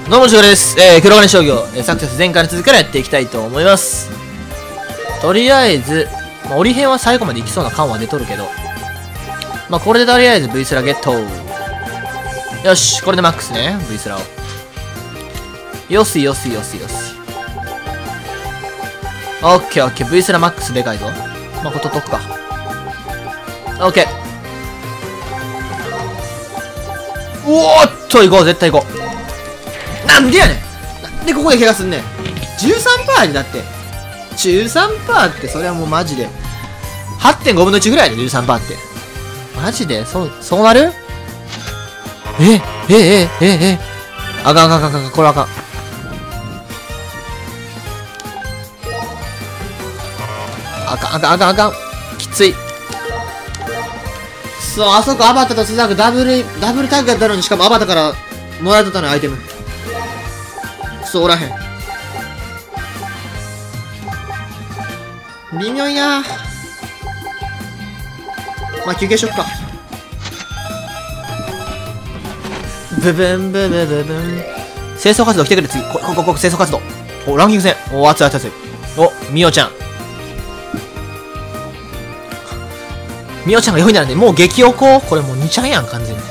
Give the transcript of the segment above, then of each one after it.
どうも、ジョーです。黒金商業、サクセス前回の続きからやっていきたいと思います。とりあえず、折り辺は最後までいきそうな感は出とるけど、これでとりあえず V スラゲット。よし、これでマックスね、V スラを。よしよしよしよし。オッケーオッケー、V スラマックスでかいぞ。これ取っとくか。オッケー。おーっと、行こう、絶対行こう。なんでやねん。なんでここで怪我すんねん。13% にだって。13% ってそれはもうマジで。8.5 分の1ぐらいで 13% って。マジでそうなる？あかんあかんあかん、これあかん。あかんあかんあかんあかん。きつい。そう、あそこアバターとスザークダブルタッグやったのに、しかもアバターからもらえとったのアイテム。そうおらへん。微妙いな。休憩しよっか。ブブンブブブブン。清掃活動来てくれ、次。こ清掃活動。お、ランキング戦。お、熱い熱い熱い。お、みおちゃん。みおちゃんが4位なので、もう激おこ。これもう2ちゃんやん、完全に。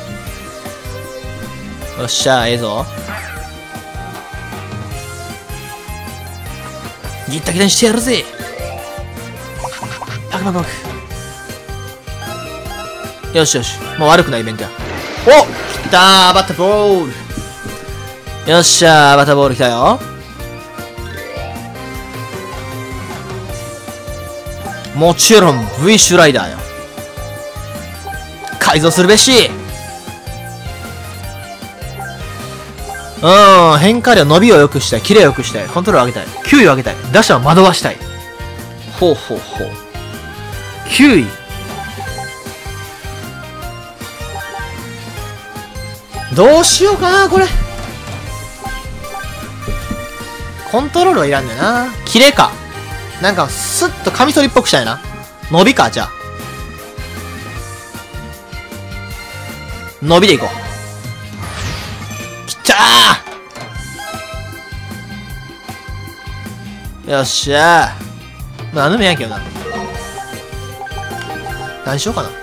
よっしゃ、ええぞ。ギッタギタにしてやるぜ。パクパクパク。よしよし。もう悪くないイベントや。お、来たー、バッタボール。よっしゃー、バッタボール来たよ。もちろん V シュライダーよ。改造するべし。変化量、伸びを良くしたい、キレを良くしたい、コントロールを上げたい、球威を上げたい、打者を惑わしたい。ほうほうほう。球威。どうしようかな、これ。コントロールはいらんだよな。キレか。なんか、スッとカミソリっぽくしたいな。伸びか、じゃあ。伸びでいこう。きたー。よっしゃー。何でもやんけどな。何しようかな。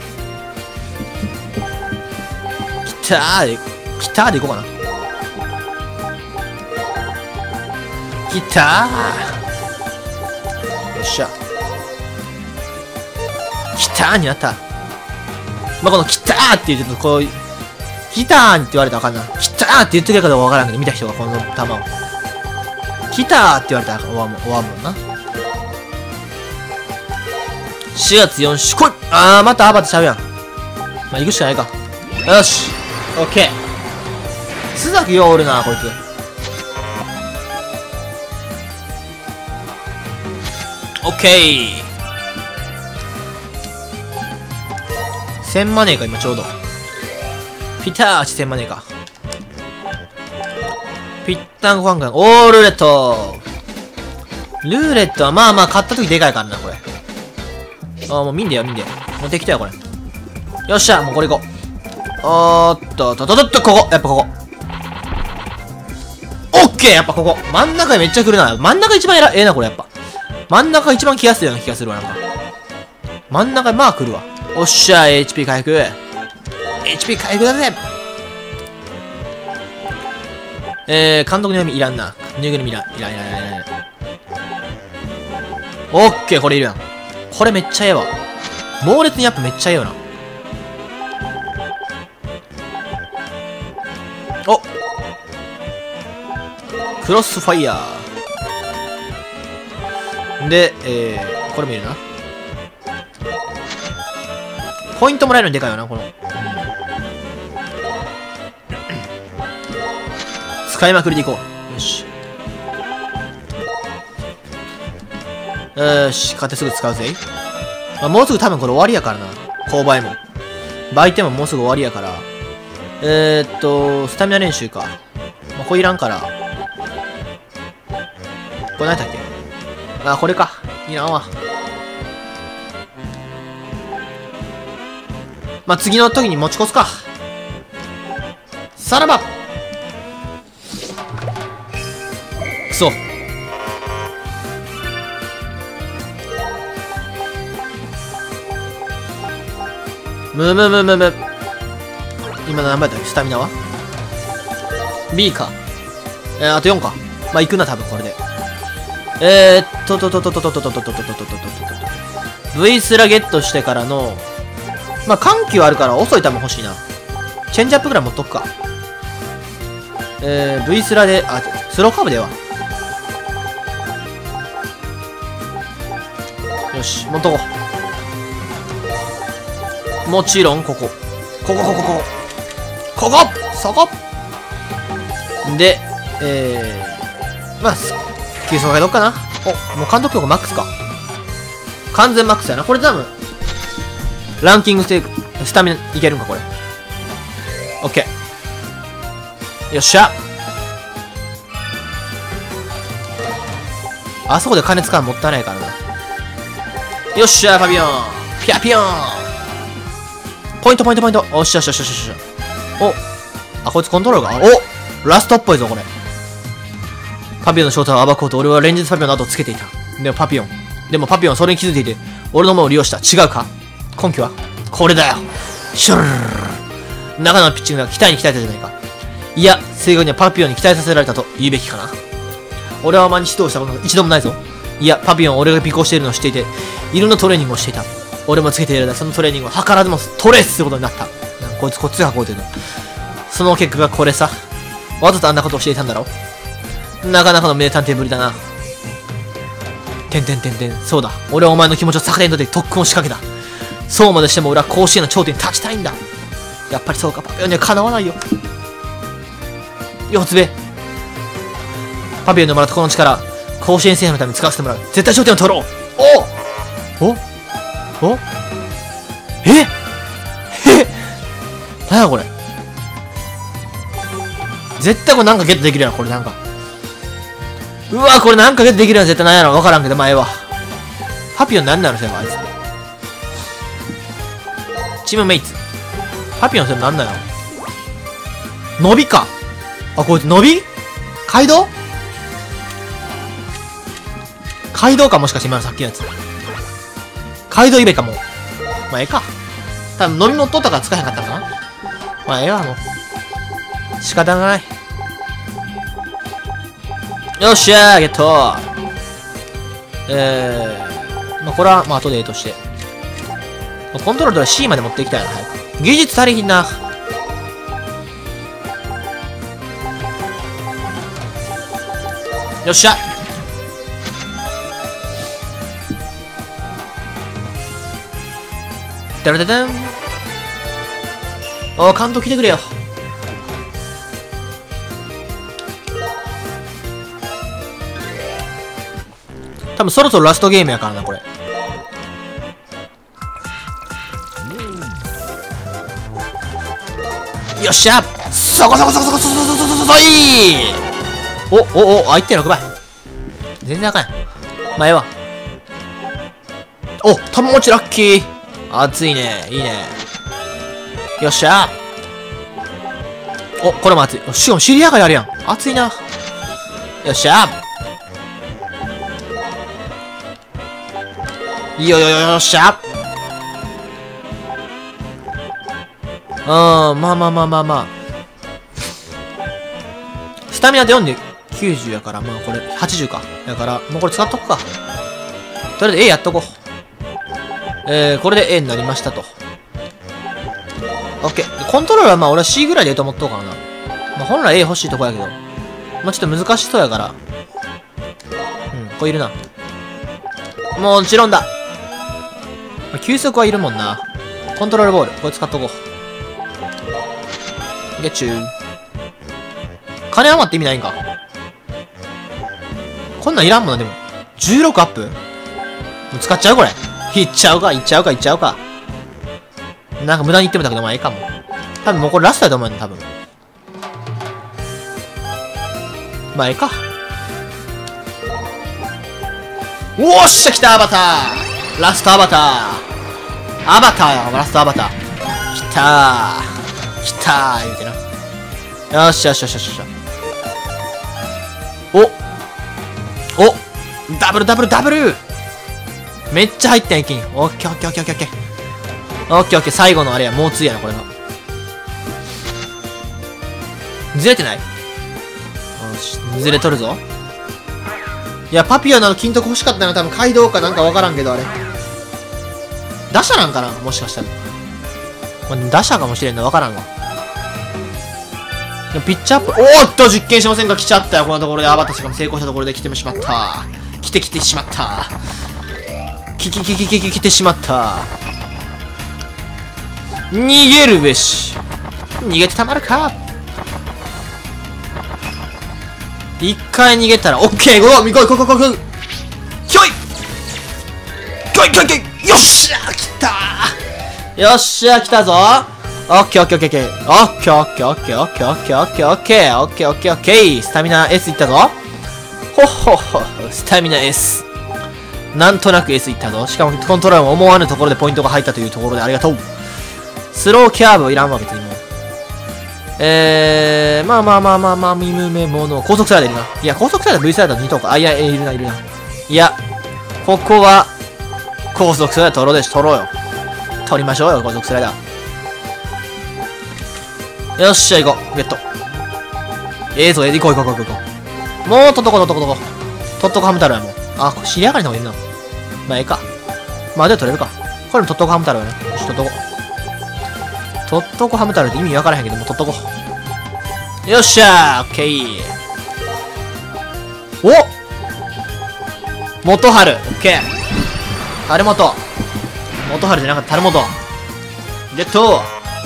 きたーでいこうかな。きたー。よっしゃ。きたーになった。このきたーって言うと、こう、きたーって言われたらわかんない。きたーって言ってくれるかどうかわからんけど、見た人がこの球を。きたーって言われたら終わるもんな。4月4日、来い。またアバターちゃうやん。行くしかないか。よし。オッケー。須崎ようおるな、こいつ。オッケー。1000マネーか、今ちょうど。ピターチ1000マネーか。ピッタンファンガン、オールーレット。ルーレットは買った時でかいからな、これ。もう見んでよ、もうできたよ、これ。よっしゃ、もうこれいこう。ここ。やっぱここ。オッケー、やっぱここ。真ん中めっちゃ来るな。真ん中一番ええな、これやっぱ。真ん中一番来やすいような気がするわ、なんか。真ん中、来るわ。おっしゃ、HP 回復。HP 回復だぜ。監督の読みいらんな。ぬいぐるみいらん。オッケー、これいるやん。これめっちゃええわ。猛烈にやっぱめっちゃええよな。お、クロスファイヤー。で、これもいるな。ポイントもらえるのでかいよな、この。使いまくりでいこう。よし。よし、買ってすぐ使うぜ。もうすぐ多分これ終わりやからな。購買も。売店ももうすぐ終わりやから。スタミナ練習か。これいらんから。これ何やったっけ？これか。いらんわ。次の時に持ち越すか。さらばくそ。む。今の何倍だっけ、スタミナは ?B か。あと4か。まあ、行くな、多分これで。V スラゲットしてからの、まあ、緩急あるから遅い球欲しいな。チェンジアップぐらい持っとくか。V スラで、スローカーブでは。よし、持っとこう。もちろん、ここ。こそこで、まあ、急速がどっかな。もう監督力マックスか。完全マックスやな。これ多分、ランキングしてスタミナいけるんか、これ。オッケー。よっしゃ。あそこで金使うのもったいないからな。よっしゃ、パピヨン。ピャピヨン。ポイント。おっしゃ。こいつコントロールが。ラストっぽいぞ、これ。パピヨンの正体を暴こうと俺は連日パピヨンの後をつけていた。でもパピヨンはそれに気づいていて、俺の目を利用した。違うか？根拠はこれだよ。シュルルル。長野のピッチングが期待に期待したじゃないか。いや、正確にはパピヨンに期待させられたと言うべきかな。俺はお前に指導したことが一度もないぞ。いや、パピヨンは俺が尾行しているのを知っていて、犬のトレーニングをしていた。俺もつけている間、そのトレーニングを図らずもトレースすることになった。こいつこっちが運んでるの。その結果がこれさ。わざとあんなことをしていたんだろう。なかなかの名探偵ぶりだな。そうだ。俺はお前の気持ちを逆手にとって特訓を仕掛けた。そうまでしても俺は甲子園の頂点に立ちたいんだ。やっぱりそうか、パピヨンにはかなわないよ。四つ目。パピヨンのもらったこの力、甲子園制覇のために使わせてもらう。絶対頂点を取ろう。なんやこれ。絶対これなんかゲットできるやろ、これなんか。うわ、これなんかゲットできるやん、絶対なんやろ、わからんけど、前は。パピヨンなんなの、それあいつ。チームメイツ。パピヨンそれなんなの。伸びか。こいつ伸び街道か、もしかして今のさっきのやつ。街道イベかも。まあ、ええか。多分、乗り乗っとったから使えへんかったのかな。まあ、ええわ、もう。仕方がない。よっしゃー、ゲット。まあ、これは、まあ、後でとして。コントロールで C まで持っていきたいな、早く。技術足りひんな。よっしゃ。ダラダダン。監督来てくれよ。多分そろそろラストゲームやからな、これ。よっしゃ。そこい。1.6 倍。全然あかんやん。まあ、ええわ。玉持ちラッキー。熱いね。いいね。よっしゃ。これも熱い。しかも知り合いがやるやん。熱いな。よっしゃ。よっしゃ。まあ。スタミナで4で90やから、まあこれ80か。だから、もうこれ使っとくか。とりあえず A やっとこう。これで A になりましたと。OK。コントロールはまあ俺は C ぐらいでいいと思っとうからな。まあ本来 A 欲しいとこやけど。まあちょっと難しそうやから。これいるな。もちろんだ。球速はいるもんな。コントロールボール。これ使っとこう。ゲッチュー。金余って意味ないんか。こんなんいらんもんな、でも。16アップ？もう使っちゃうこれ。いっちゃうか。なんか無駄に言ってもたけど、まあええかも。多分もうこれラストやと思うね、多分。まあええか。おっしゃ、来た、アバター。ラストアバター。ラストアバター。来たー言うてな。よっしゃ。 ダブルダブルダブル。めっちゃ入ったん、一気に。オッケーオッケーオッケーオッケーオッケー。オッケーオッケー、最後のあれや、もうつやな、これが。ずれてない？よし、ずれとるぞ。いや、パピオの金徳欲しかったのは多分街道かなんかわからんけど、あれ。打者なんかなもしかしたら。打者かもしれんのわからんわ。でもピッチアップ、おーっと、実験しませんか？来ちゃったよ、このところで。アバターしかも成功したところで来てしまった。来てしまった。来てしまった。逃げるべし。逃げてたまるか。一回逃げたら、オッケー、ごめん、来い。ひょいよっしゃー、来たー。よっしゃー、来たぞー。オッケーオッケーオッケーオッケーオッケーオッケーオッケーオッケーオッケーオッケーオッケーオッケーオッケー。スタミナ S いったぞ。ほっほっほ、スタミナ S。なんとなく S いったぞ。しかもコントローラーも思わぬところでポイントが入ったというところでありがとう。スローキャーブいらんわ、別にもう。まあ、ミムメモの高速スライダーいるな。いや、高速スライダー V スライダー2等か。あ、いや、いるな。いや、ここは、高速スライダー取ろうよ。取りましょうよ、高速スライダー。よっしゃ、行こう。ゲット。行こう。もう、とっとこ。ハム太郎やもん。あ、知り上がりの方がいるな。まあ、ええか。まあ、で取れるか。これもとっとこハム太郎やね。よし、とっとこハム太郎って意味わからへんけど、もうとっとこ。よっしゃー、オッケー。お元春、オッケー。春元。元春じゃなかった、春元。ゲット。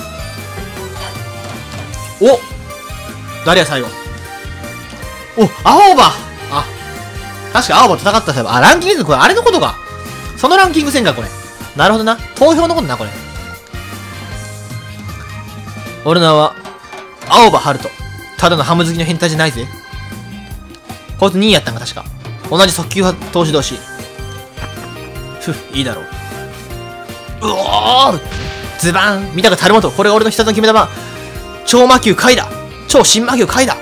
お誰や、最後。お、青葉。あ、確か青葉戦ったさ。あ、ランキング、これ、あれのことか。そのランキング戦か、これ。なるほどな。投票のことな、これ。俺の名は、青葉春人。ただのハム好きの変態じゃないぜ。こいつ2位やったんか、確か。同じ速球派投手同士。いいだろう。うおーズバーン見たか、樽本。これが俺の必殺の決め球。超魔球回だ。超新魔球回だ。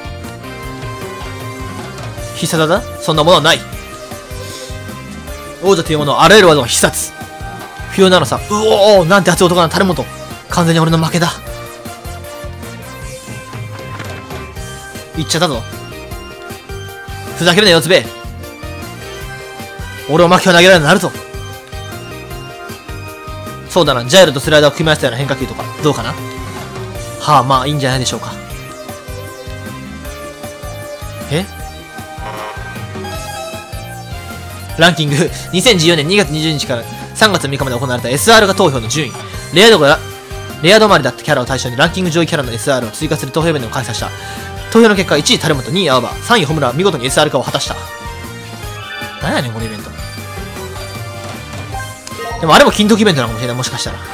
必殺だ。そんなものはない。王者というものはあらゆる技の必殺。フィオナのさ、うおーなんて熱い男な、樽本。完全に俺の負けだ。いっちゃったぞ。ふざけるなよ、つべ。俺を負けを投げられるようになるぞ。そうだな、ジャイルとスライダーを組み合わせたような変化球とか、どうかな。はあ、まあいいんじゃないでしょうか。ランキング2014年2月20日から3月3日まで行われた SR が投票の順位。レア止まりだったキャラを対象にランキング上位キャラの SR を追加する投票イベントを開催した。投票の結果、1位タルモと2位アーバー、3位ホムラ、見事に SR 化を果たした。何やねん、このイベント。でもあれも金時イベントなのかもしれない、もしかしたら。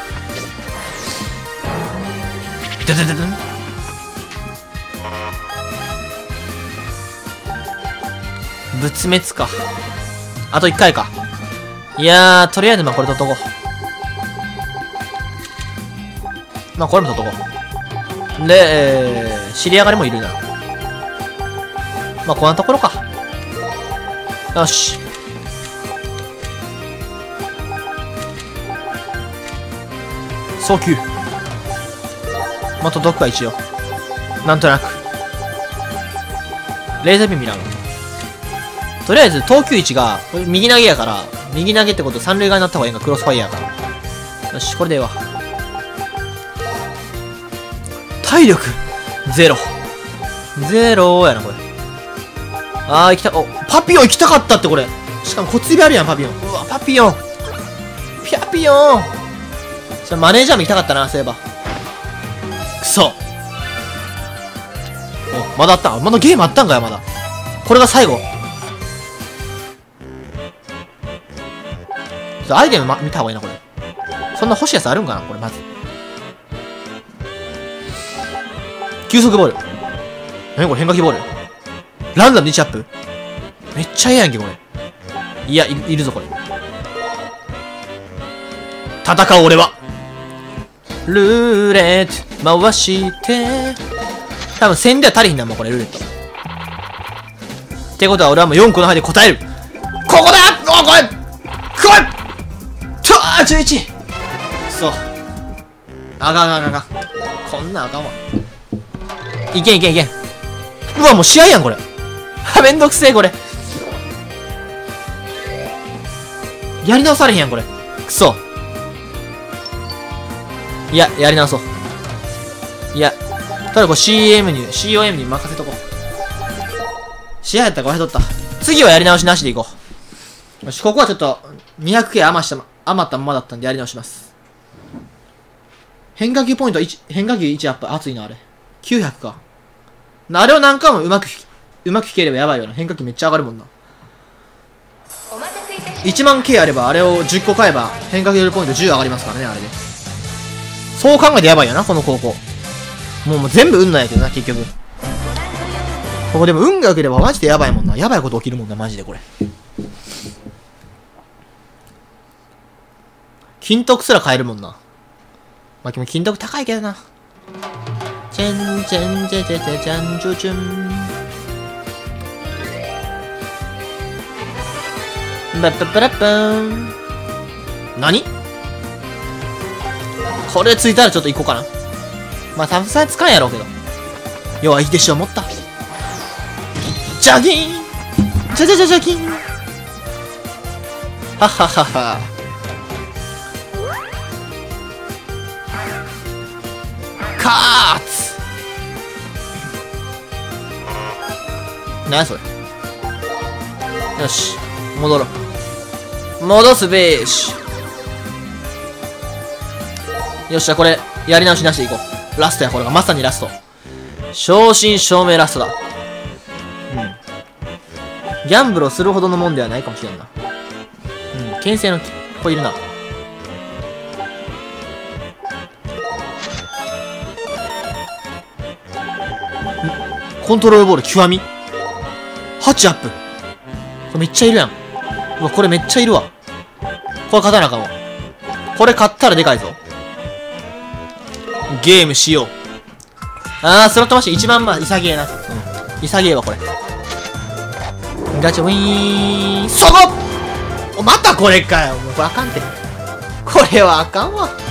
仏滅か。あと1回か。いやー、とりあえずまあこれ取っとこう。まあこれも取っとこう。で、知り上がりもいるな。まあこんなところか。よし。送球。まあ届くか一応。なんとなく。レーザービー見らんわ。とりあえず投球位置が右投げやから、右投げってこと三塁側になった方がいいんか、クロスファイヤーから。よし、これでええわ。体力ゼロやな、これ。あー、行きた、お、パピヨン行きたかったって、これ。しかも、小粒あるやん、パピヨン。うわ、パピヨン。それマネージャーも行きたかったな、そういえば。くそ。お、まだあった。まだゲームあったんかよ、まだ。これが最後。アイテム、見た方がいいな、これ。そんな欲しいやつあるんかな、これ、まず。急速ボール。何これ、変化球ボール。ランダム1アップ。めっちゃええやんけ、これ。いや、いるぞ、これ。戦う俺は。ルーレット、回して。多分1000では足りひんな、もうこれ、ルーレット。ってことは俺はもう4個の範囲で答える。 こだ。お、来いとあ、11。そう。あかん。こんなんあかんわ。いけん。うわ、もう試合やん、これ。めんどくせえ、これ。やり直されへんやん、これ。くそ。いや、やり直そう。いや、ただこれ COM に任せとこう。試合やったらこれ取った。次はやり直しなしでいこう。よし、ここはちょっと 200K 余ったままだったんでやり直します。変化球ポイント1、変化球1アップ。熱いな、あれ。900か。あれを何回もうまく弾ければやばいよな。変化球めっちゃ上がるもんな。1万 K あれば、あれを10個買えば、変化球ポイント10上がりますからね、あれで。そう考えてやばいよな、この高校。もう全部運なんやけどな、結局。ここでも運が良ければマジでやばいもんな。やばいこと起きるもんな、マジでこれ。金徳すら買えるもんな。まあ、でも金徳高いけどな。チェンチェンチェチェチェチャンチュチュン。バッパッパラッパーン。何これついたらちょっと行こうかな。まあ、たくさん使うんやろうけど。弱いでしょ、持った。ジャギーンジャキンはっはっはっは。カーツなんやそれ。よし、戻ろう。戻すべーし。よっしゃ、これ、やり直しなしでいこう。ラストや、これが。まさにラスト。正真正銘ラストだ。ギャンブルをするほどのもんではないかもしれんな。牽制の子いるな。コントロールボール極み ?8 アップ。これめっちゃいるやん。うわ、これめっちゃいるわ。これ勝たなあかんわ。これ勝ったらでかいぞ。ゲームしよう。あー、スロットマシン1万万、潔えな。潔えわ、これ。ガチャウィーン。そこお、またこれかよ。もうこれあかんて。これはあかんわ。く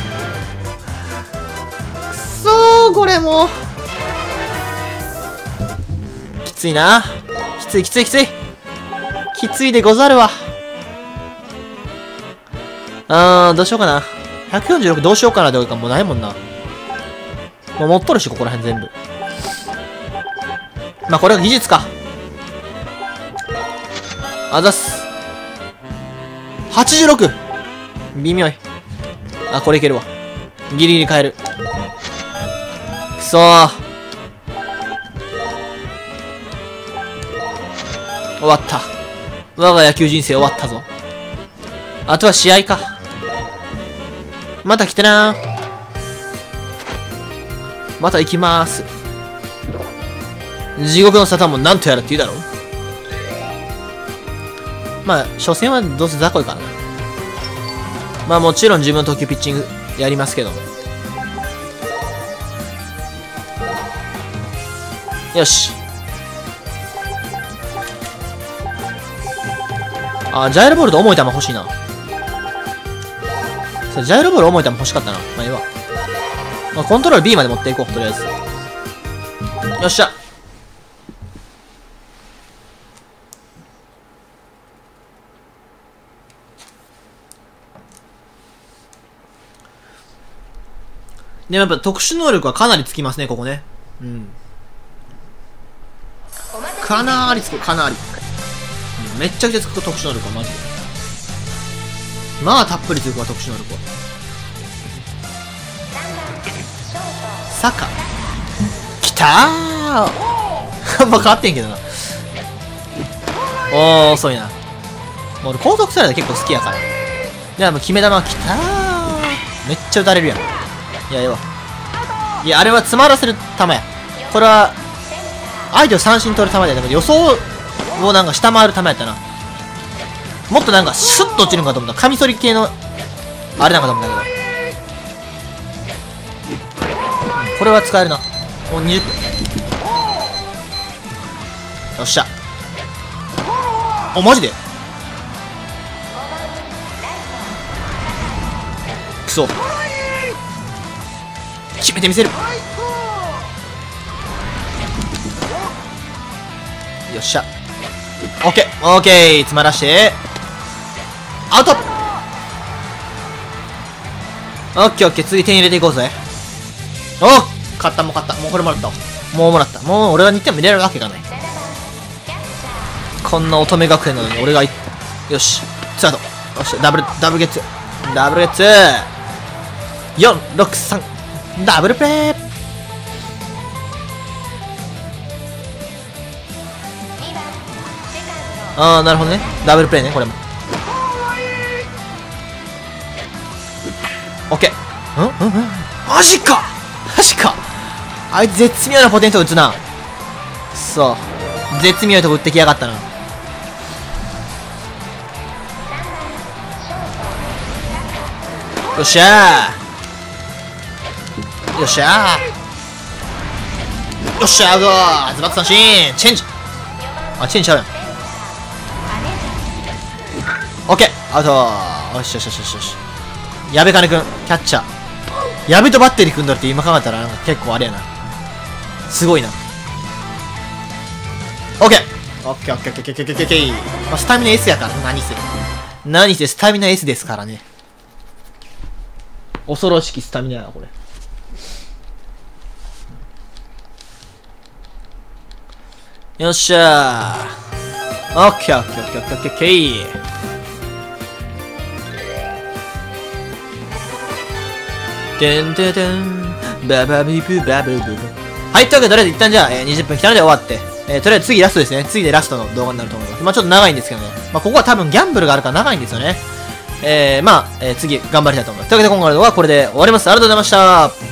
そー、これもう。きついな。きつい。きついでござるわ。どうしようかな。146どうしようかなでおいかもうないもんな。もう持っとるし、ここら辺全部。まあ、これが技術か。あざっす。86! 微妙い。あ、これいけるわ。ギリギリ変える。くそー。終わった。我が野球人生終わったぞ。あとは試合か。また来てなー。また行きまーす。地獄の沙汰もなんとやらって言うだろう。まあ、初戦はどうせ雑魚いからな。まあもちろん自分の投球ピッチングやりますけども。よし。あ、ジャイロボールと重い球欲しいな。ジャイロボール重い球欲しかったな。まあいいわ。まあ、コントロール B まで持っていこう、とりあえず。よっしゃ。でもやっぱ特殊能力はかなりつきますね、ここね。かなりつく、かなり。めっちゃくちゃつく特殊能力はマジで。まあたっぷりつくわ、特殊能力は。サカ。きたーまあ変わってんけどな。おー、遅いな。もう俺高速スライダー結構好きやから。いや、もう決め球はきたー。めっちゃ打たれるやん。いや、ええわ。いや、あれは詰まらせる球や。これは、相手を三振取る球で、でも予想をなんか下回る球やったな。もっとなんかシュッと落ちるんかと思った。カミソリ系の、あれなんかと思ったけど。これは使えるな。もう20分。よっしゃ。お、マジでくそ。決めてみせる。よっしゃ。オッケーオッケー、詰まらしてアウト。オッケーオッケー、次点入れていこうぜ。おっ、勝った。もう勝った。もうこれもらったわ。もうもらった。もう俺が2点も入れられるわけがない。こんな乙女学園なのに俺がよし、ツーアウト。よし、ダブルゲッツ。4、6、3、ダブルプレー。ああ、なるほどね。ダブルプレーね、これも。オッケー。マジかあいつ絶妙なポテント打つな。そう。絶妙なとこ打ってきやがったな。よっしゃー。よっしゃー、アウト。ズバッと三振。チェンジ。あ、チェンジちゃうやん。オッケー、アウト。よし。矢部金君、キャッチャー。矢部とバッテリー組んどるって今考えたら結構あれやな。すごいな。オッケー。まあ、スタミナ S やから、何せスタミナ S ですからね。恐ろしきスタミナやな、これ。よっしゃー。オッケー。てんててん。ババビブバブブブ。はい、というわけで、とりあえず一旦じゃあ、20分来たので終わって、とりあえず次ラストですね。次でラストの動画になると思います。まあちょっと長いんですけどね。まあここは多分ギャンブルがあるから長いんですよね。次頑張りたいと思います。というわけで今回の動画はこれで終わります。ありがとうございました。